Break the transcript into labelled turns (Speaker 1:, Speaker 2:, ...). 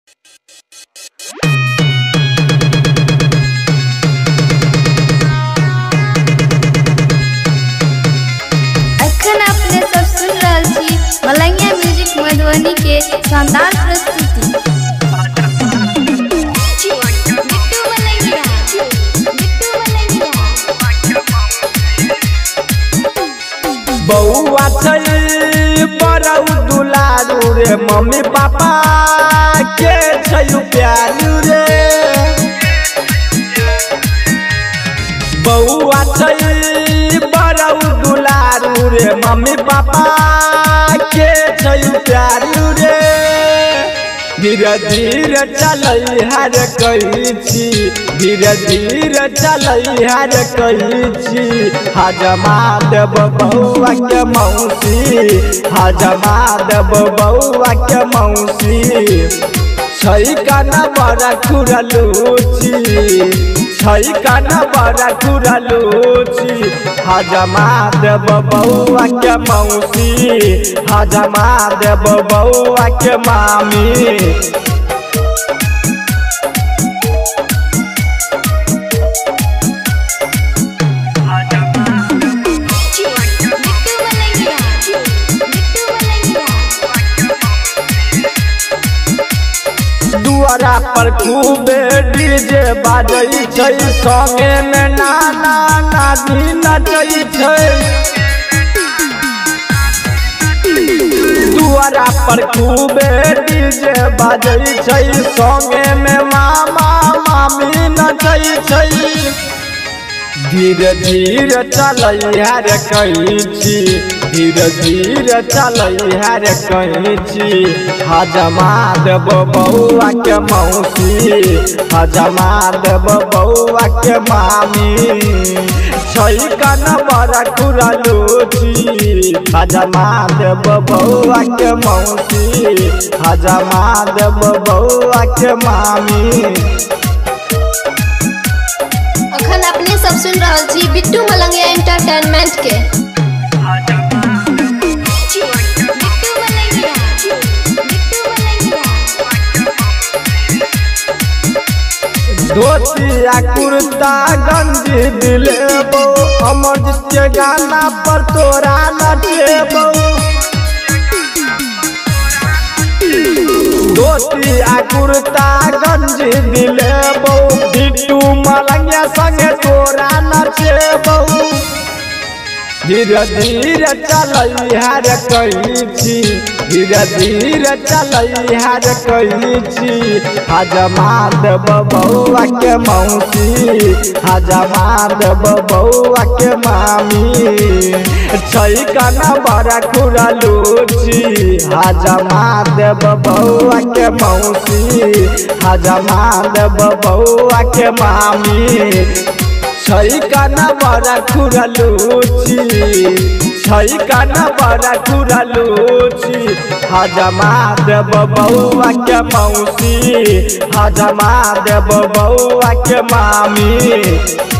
Speaker 1: अखन अपने सब सुन रहल छी मलंगिया म्यूजिक मधुबनी के शानदार प्रस्तुति।
Speaker 2: बउआ छै बड़ऊ दुलारू रे मम्मी पापा के छै प्यारू रे। बउआ छै बड़ऊ दुलारू रे मम्मी पापा के छै प्यारू रे। धीरे धीरे चलै हर कही छी, धीरे धीरे चलै हर कही छी। हजमा देव बउआ के मौसी, हजमा देव बउआ के मौसी। छै कान बड़ा खुरलूची, छै कान बड़ा खुरलूची। हजमा देव बउआ के मौसी, हजमा देव बउआ के मामी। दुआरा पर खूबे डीजे बाजै छै, संगे में नाना नानी नचै छै। दुआरा पर खूबे डीजे बाजै छै, संगे में मामा मामी नचै छै। धीरे धीरे चलै हर कही छी, धीरे धीरे चलै हर कही छी। हजमा देव बउआ के मौसी, हजमा देव बउआ के मामी। छै कान बड़ा खुरलूची, हजमा देव बउआ के मौसी, हजमा देव बउआ के मामी।
Speaker 1: अखन अपने सब सुन रहल छी बिट्टू मलंगिया एंटरटेनमेंट के।
Speaker 2: धोतिया कुर्ता गंजी दिलेबो, अमरजीत के गाना पर तोरा नचेबो। धोतिया कुर्ता गंजी दिलेबो, बिट्टू मलंगिया संगे तोरा नचेबो। धीरे धीरे चलै हर कही छी, धीरे धीरे चलै हर कही छी। हजमा देव बउआ के मौसी, हजमा देव बउआ के मामी। छै कान बड़ा खुरलूची, हजमा देव बउआ के मौसी, हजमा देव बउआ के मामी। छै कान बड़ा खुरलूची, छै कान बड़ा खुरलूची। हजमा देव बउआ के मौसी, हजमा देव बउआ के मामी।